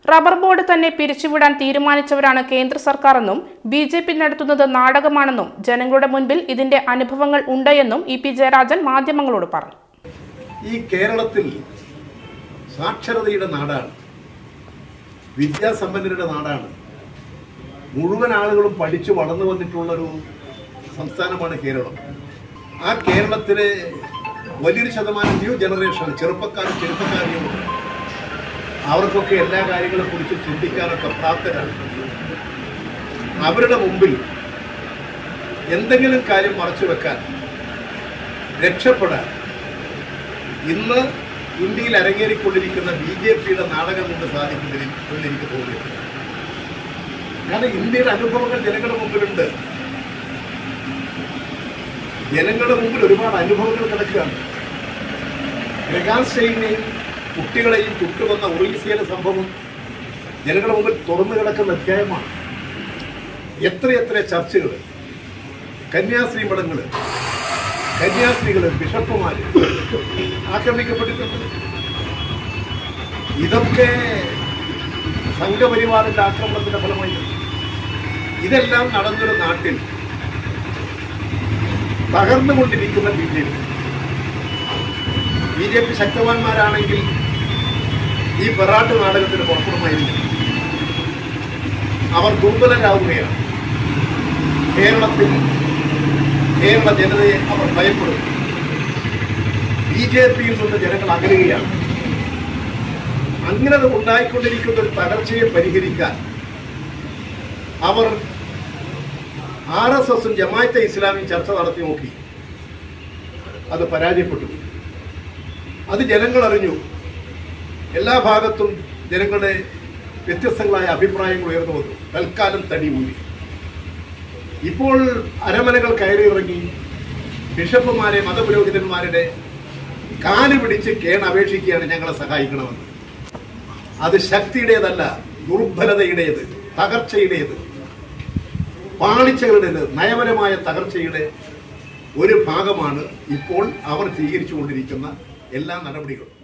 Rubber board തന്നെ പിരിച്ചുവിടാൻ തീരുമാനിച്ചവരാണ് കേന്ദ്ര സർക്കാരെന്നും BJP. നടത്തുന്നത് നാടകമാണെന്നും ജനങ്ങളുടെ മുൻപിൽ ഇതിന്റെ അനുഭവങ്ങൾ ഉണ്ടെന്നും ഇ.പി. ജയരാജൻ മാധ്യമങ്ങളോട് പറഞ്ഞു. ഈ കേരളത്തിൽ സാക്ഷരതയുടെ നാടാണ്, വിദ്യാസമ്പന്നരുടെ നാടാണ്, മുഴുവൻ ആളുകളും പഠിച്ചു വളർന്നു വന്നിട്ടുള്ളൊരു സംസ്ഥാനമാണ് കേരളം. ആ കേരളത്തിലെ വലിയൊരു ശതമാനം ന്യൂ ജനറേഷൻ ചെറുപ്പക്കാരും അവർക്കൊക്കെ എല്ലാ കാര്യങ്ങളെ കുറിച്ച് ചിന്തിക്കാനൊക്കെ പ്രാപ്തരാണ്. അവരുടെ മുമ്പിൽ എന്തെങ്കിലും കാര്യം മറച്ചു വെക്കാൻ, രക്ഷപ്പെടാൻ ഇന്ന് ഇന്ത്യയിൽ അരങ്ങേറിക്കൊണ്ടിരിക്കുന്ന ബി.ജെ.പിയുടെ നാടകം കൊണ്ട് സാധിക്കുന്നതിൽ എനിക്ക് തോന്നിയത്. കാരണം ഇന്ത്യയുടെ അനുഭവങ്ങൾ ജനങ്ങളുടെ മുമ്പിലുണ്ട്. ജനങ്ങളുടെ മുമ്പിൽ ഒരുപാട് അനുഭവങ്ങൾ കിടക്കുകയാണ്. ഗ്രഗാൻസ്റ്റൈനെയും കുട്ടികളെയും ചുട്ടുവന്ന ഒറീസയിലെ സംഭവം ജനങ്ങളുടെ മുമ്പിൽ തുറന്നു കിടക്കുന്ന അധ്യായമാണ്. എത്രയെത്ര ചർച്ചകൾ, കന്യാസ്ത്രീ മഠങ്ങൾ, കന്യാസ്ത്രീകൾ, ബിഷപ്പുമാർ ആക്രമിക്കപ്പെട്ടിട്ടുണ്ട്. ഇതൊക്കെ സംഘപരിവാറിന്റെ ആക്രമണത്തിന്റെ ഫലമായി. ഇതെല്ലാം നടന്നൊരു നാട്ടിൽ തകർന്നുകൊണ്ടിരിക്കുന്ന ബി.ജെ.പി. ശക്തവാന്മാരാണെങ്കിൽ ഈ പെറാട്ട് നാടകത്തിന് പുറപ്പെടുമായിരുന്നു. അവർ ദുർബലരാകുകയാണ്. കേരള ജനതയെ അവർ ഭയപ്പെടും. ബി.ജെ.പിയിൽ നിന്ന് ജനങ്ങൾ അകലുകയാണ്. അങ്ങനെ ഉണ്ടായിക്കൊണ്ടിരിക്കുന്ന ഒരു തകർച്ചയെ പരിഹരിക്കാൻ അവർ RSSും ജമാഅത്തെ ഇസ്ലാമിയും ചർച്ച നടത്തി നോക്കി. അത് പരാജയപ്പെട്ടു. അത് ജനങ്ങൾ അറിഞ്ഞു. എല്ലാ ഭാഗത്തും ജനങ്ങളുടെ വ്യത്യസ്തങ്ങളായ അഭിപ്രായങ്ങൾ ഉയർന്നു വന്നു. തൽക്കാലം തടി ഊരി. ഇപ്പോൾ അരമനകൾ കയറിയിറങ്ങി ബിഷപ്പുമാരെ, മതപുരോഹിതന്മാരുടെ കാല് പിടിച്ച് കേണപേക്ഷിക്കുകയാണ് ഞങ്ങളെ സഹായിക്കണമെന്ന്. അത് ശക്തിയുടേതല്ല, ദുർബലതയുടേത്, തകർച്ചയുടേത്, പാളിച്ചകളുടേത്, നയപരമായ തകർച്ചയുടെ ഒരു ഭാഗമാണ് ഇപ്പോൾ അവർ സ്വീകരിച്ചുകൊണ്ടിരിക്കുന്ന എല്ലാ നടപടികളും.